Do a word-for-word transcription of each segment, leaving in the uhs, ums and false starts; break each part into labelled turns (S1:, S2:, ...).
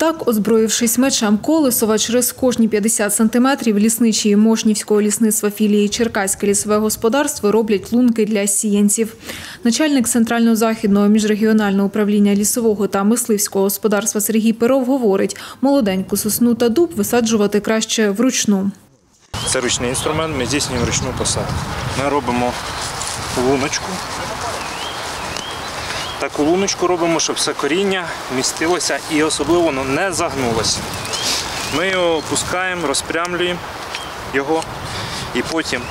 S1: Так, озброївшись мечем Колесова, через кожні п'ятдесят сантиметрів лісничі Мошнівського лісництва філії Черкаське лісове господарство роблять лунки для сіянців. Начальник Центрально-Західного міжрегіонального управління лісового та мисливського господарства Сергій Перов говорить, молоденьку сосну та дуб висаджувати краще вручну.
S2: Це ручний інструмент, ми здійснюємо ручну посадку. Ми робимо луночку. Таку луночку робимо, щоб все коріння вмістилося і особливо воно не загнулося. Ми його опускаємо, розпрямлюємо його і потім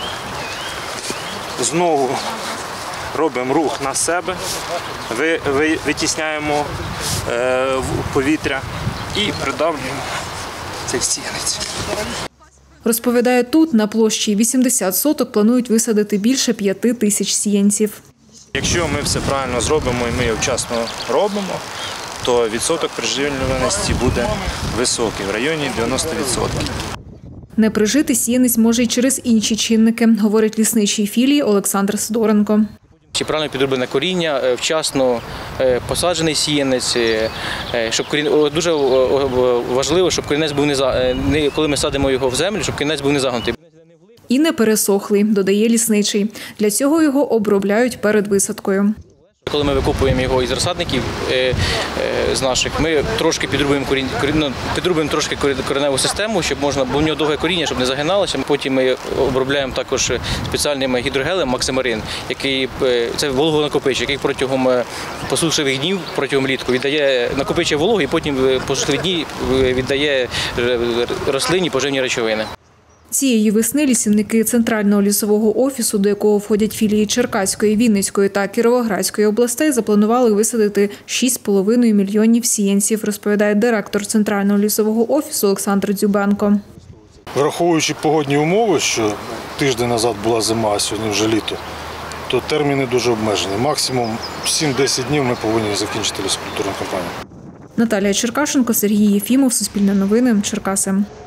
S2: знову робимо рух на себе, витісняємо повітря і придавлюємо цей сіянець.
S1: Розповідає, тут на площі вісімдесят соток планують висадити більше п'яти тисяч сіянців.
S2: Якщо ми все правильно зробимо і ми його вчасно робимо, то відсоток приживлюваності буде високий, в районі дев'яноста відсотків.
S1: Не прижити сіянець може й через інші чинники, говорить лісничий філії Олександр Сидоренко.
S3: Чи правильно підроблене коріння, вчасно посаджений сіянець, щоб корін... дуже важливо, щоб корінець був не коли ми садимо його в землю, щоб корінець був не загнутий.
S1: І не пересохлий, додає лісничий. Для цього його обробляють перед висадкою.
S3: Коли ми викопуємо його із розсадників з наших, ми трошки підрубуємо коріння, підрубуємо трошки кореневу систему, щоб можна, бо в нього довге коріння, щоб не загиналося. Потім ми обробляємо також спеціальним гідрогелем Максимарин, який це вологонакопичувач, який протягом посушливих днів, протягом літку віддає накопичує вологу і потім посушливі дні віддає рослині поживні речовини.
S1: Цієї весни лісівники Центрального лісового офісу, до якого входять філії Черкаської, Вінницької та Кіровоградської областей, запланували висадити шість з половиною мільйонів сіянців, розповідає директор Центрального лісового офісу Олександр Дзюбенко.
S4: Враховуючи погодні умови, що тиждень назад була зима, а сьогодні вже літо, то терміни дуже обмежені. Максимум сім-десять днів ми повинні закінчити лісокультурну кампанію.
S1: Наталія Черкашенко, Сергій Єфімов, Суспільне новини, Черкаси.